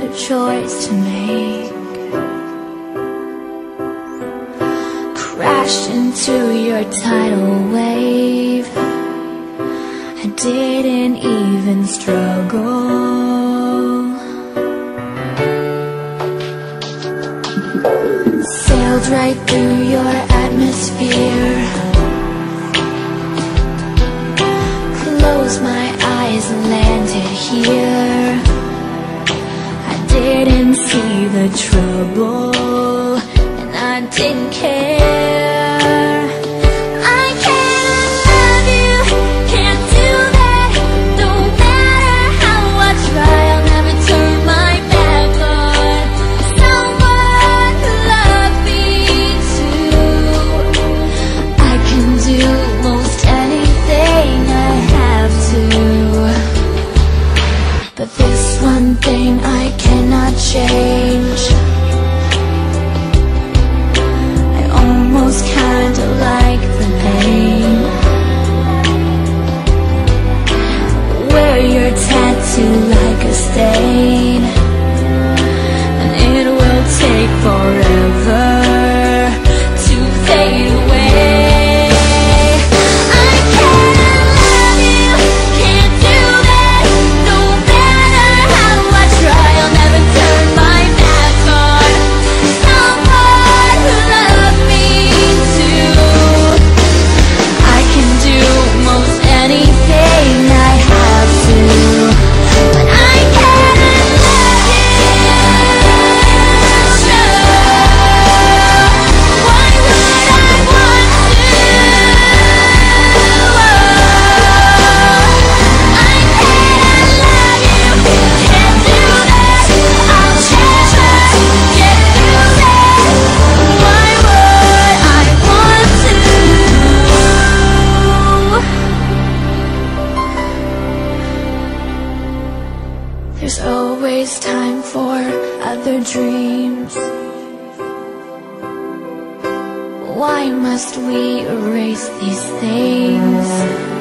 another choice to make. Crashed into your tidal wave. I didn't even struggle. Sailed right through your atmosphere. Closed my eyes and landed here. I didn't see the trouble, and I didn't care. I can't love you, can't do that. Don't matter how I try, I'll never turn my back on someone who loved me too. I can do most anything I have to, but this one thing I cannot change. I almost kinda like the pain. Wear your tattoo like a stain, and it will take forever to fade away. I can't love you, can't do that. No matter how I try, I'll never turn my back on someone who loved me too. I can do most anything I have to, but I can't love you. Why would I want to? I can't love you, can't do that. I'll never get through that. Why would I want to? There's always time for other dreams. Why must we erase these things?